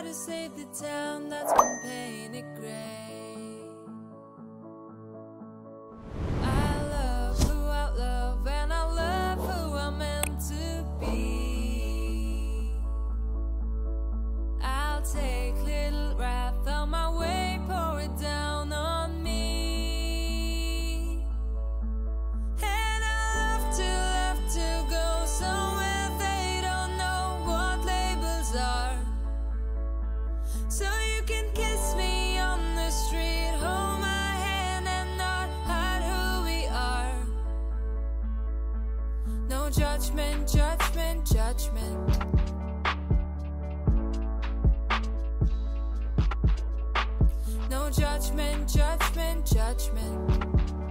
try to save the town that's been painted gray. I love who I love, and I love who I'm meant to be. I'll take little wrath on my way, pour it down on me. And I love to go somewhere they don't know what labels are. So you can kiss me on the street, hold my hand and not hide who we are. No judgment, judgment, judgment. No judgment, judgment, judgment.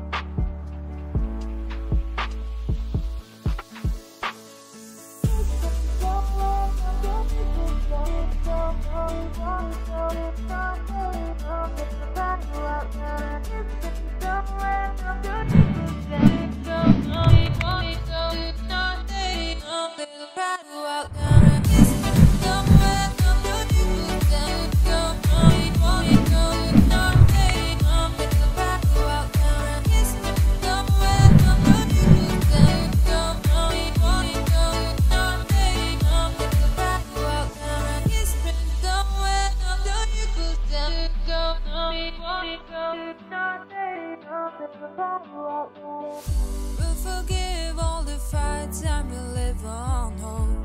We'll forgive all the fights and we'll live on hope.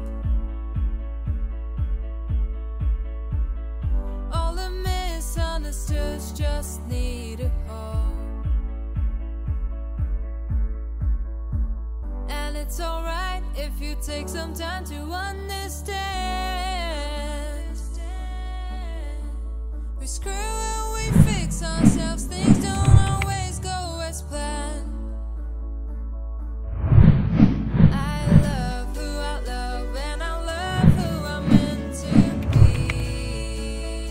All the misunderstoods just need a hope. And it's alright if you take some time to understand. We screw and we fix ourselves, things don't always go as planned. I love who I love, and I love who I'm meant to be.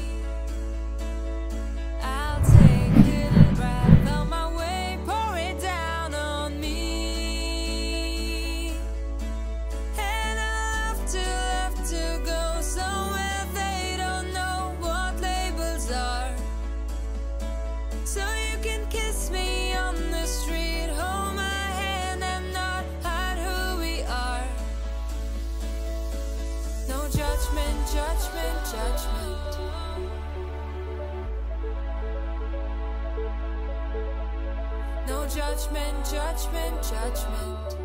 I'll take little breath on my way, pour it down on me. And I love to go somewhere they don't know what labels are. So you can kiss me on the street, hold my hand and not hide who we are. No judgment, judgment, judgment. No judgment, judgment, judgment.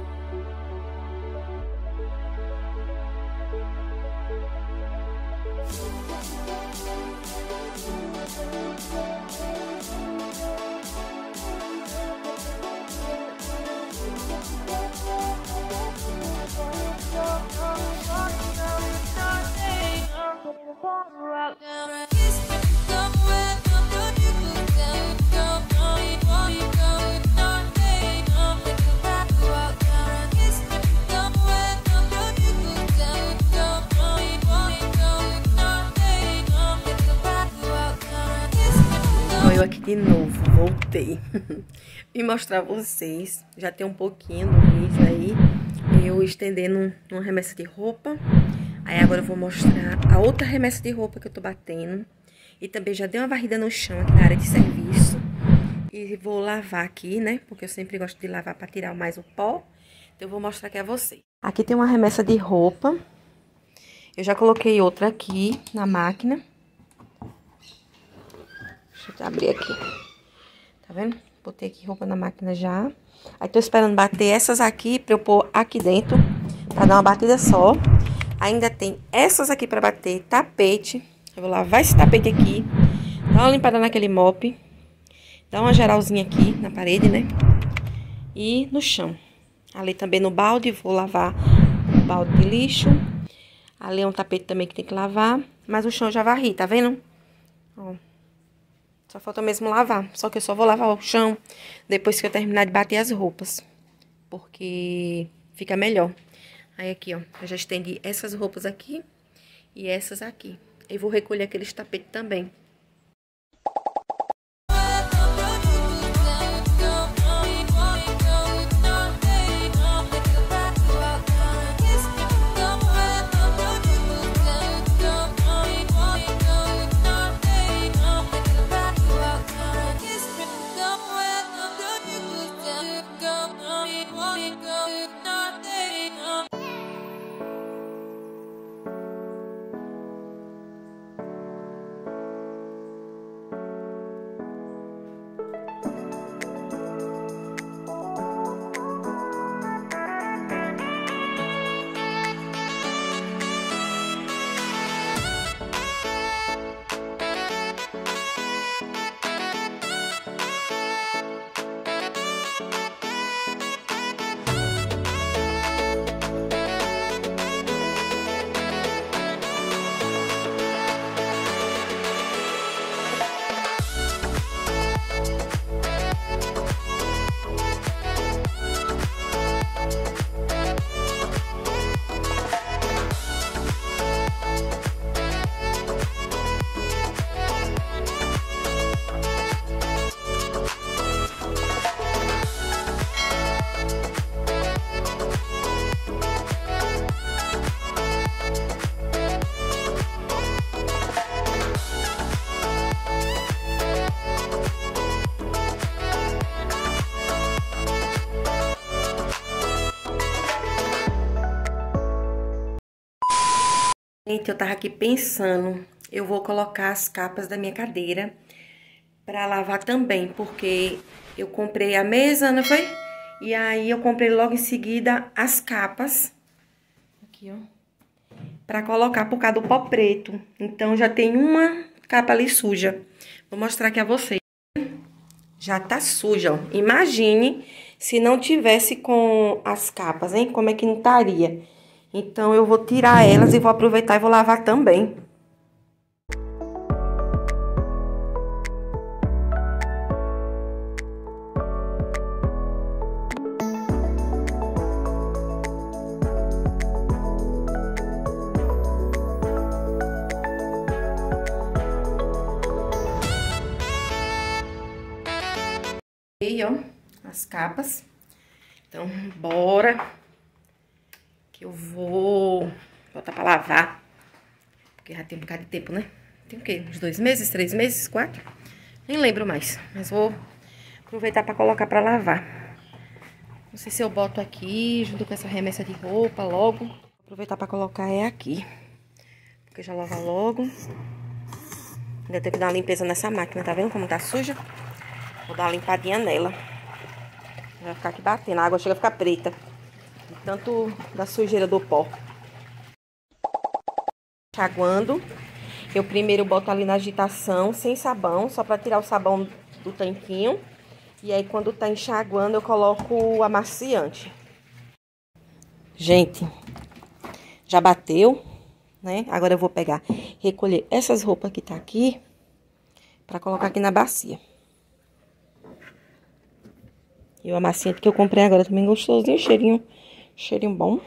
Eu aqui de novo, voltei. Vim mostrar a vocês, já tem um pouquinho do vídeo aí, eu estendendo uma remessa de roupa. Aí agora eu vou mostrar a outra remessa de roupa que eu tô batendo. E também já dei uma varrida no chão aqui na área de serviço. E vou lavar aqui, né, porque eu sempre gosto de lavar pra tirar mais o pó. Então eu vou mostrar aqui a vocês. Aqui tem uma remessa de roupa. Eu já coloquei outra aqui na máquina. Deixa eu abrir aqui. Tá vendo? Botei aqui roupa na máquina já. Aí tô esperando bater essas aqui pra eu pôr aqui dentro. Pra dar uma batida só. Ainda tem essas aqui pra bater. Tapete. Eu vou lavar esse tapete aqui. Dar uma limpada naquele mop. Dar uma geralzinha aqui na parede, né? E no chão. Ali também no balde. Vou lavar o balde de lixo. Ali é um tapete também que tem que lavar. Mas o chão eu já varri, tá vendo? Ó. Só falta mesmo lavar. Só que eu só vou lavar o chão depois que eu terminar de bater as roupas. Porque fica melhor. Aí aqui, ó. Eu já estendi essas roupas aqui e essas aqui. E vou recolher aqueles tapetes também. Gente, eu tava aqui pensando, eu vou colocar as capas da minha cadeira pra lavar também, porque eu comprei a mesa, não foi? E aí eu comprei logo em seguida as capas, aqui ó, pra colocar por causa do pó preto. Então já tem uma capa ali suja. Vou mostrar aqui a vocês. Já tá suja, ó. Imagine se não tivesse com as capas, hein? Como é que não estaria? Então, eu vou tirar elas e vou aproveitar e vou lavar também. E ó, as capas. Então, bora. Que eu vou botar pra lavar. Porque já tem um bocado de tempo, né? Tem o quê? Uns 2 meses, 3 meses, 4? Nem lembro mais. Mas vou aproveitar pra colocar pra lavar. Não sei se eu boto aqui, junto com essa remessa de roupa, logo. Vou aproveitar pra colocar aqui. Porque já lava logo. Ainda tenho que dar uma limpeza nessa máquina, tá vendo como tá suja? Vou dar uma limpadinha nela. Vai ficar aqui batendo, a água chega a ficar preta. Tanto da sujeira do pó. Enxaguando. Eu primeiro boto ali na agitação, sem sabão, só pra tirar o sabão do tanquinho. E aí, quando tá enxaguando, eu coloco o amaciante. Gente, já bateu, né? Agora eu vou pegar, recolher essas roupas que tá aqui, pra colocar aqui na bacia. E o amaciante que eu comprei agora também gostosinho, cheirinho bom.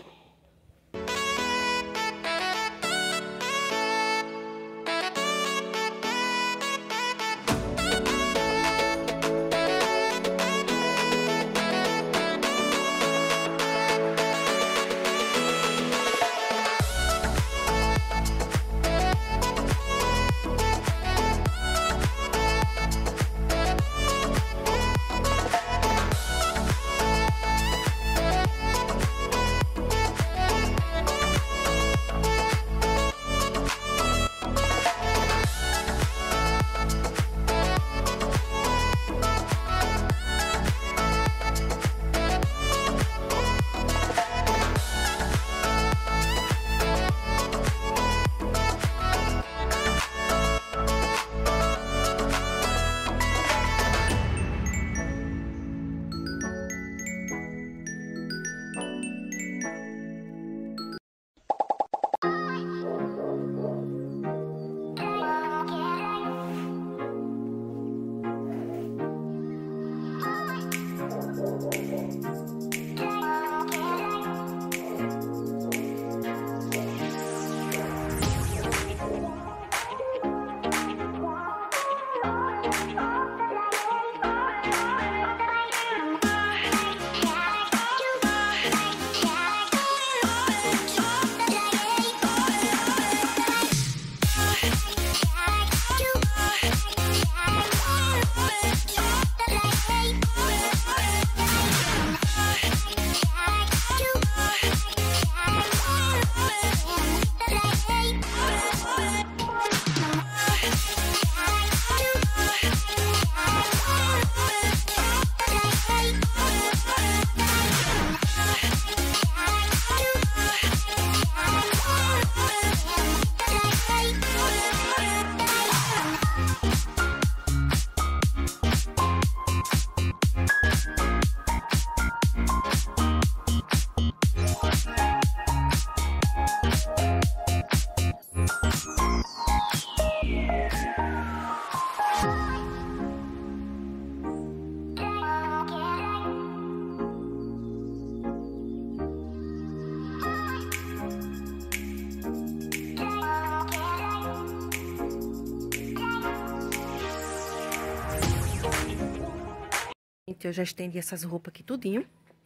Então, eu já estendi essas roupas aqui tudinho.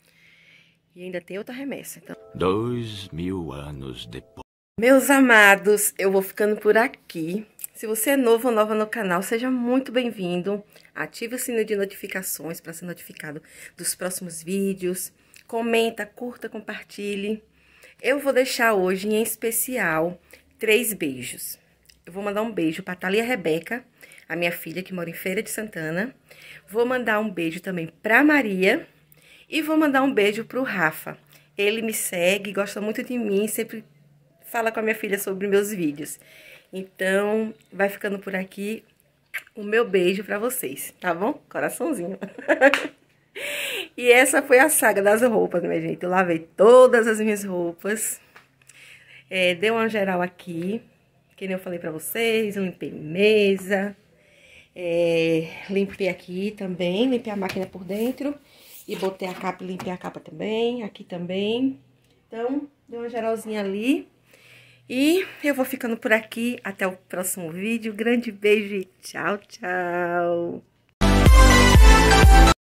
E ainda tem outra remessa. Então... 2000 anos depois. Meus amados, eu vou ficando por aqui. Se você é novo ou nova no canal, seja muito bem-vindo. Ative o sino de notificações para ser notificado dos próximos vídeos. Comenta, curta, compartilhe. Eu vou deixar hoje em especial 3 beijos. Eu vou mandar um beijo pra Thalia Rebeca, a minha filha que mora em Feira de Santana. Vou mandar um beijo também pra Maria. E vou mandar um beijo pro Rafa. Ele me segue, gosta muito de mim, sempre fala com a minha filha sobre meus vídeos. Então, vai ficando por aqui o meu beijo pra vocês, tá bom? Coraçãozinho. E essa foi a saga das roupas, minha gente. Eu lavei todas as minhas roupas. Dei uma geral aqui, que nem eu falei pra vocês. Limpei mesa. Limpei aqui também, limpei a máquina por dentro. E botei a capa e limpei a capa também, aqui também. Então, dei uma geralzinha ali. E eu vou ficando por aqui. Até o próximo vídeo. Grande beijo e tchau, tchau.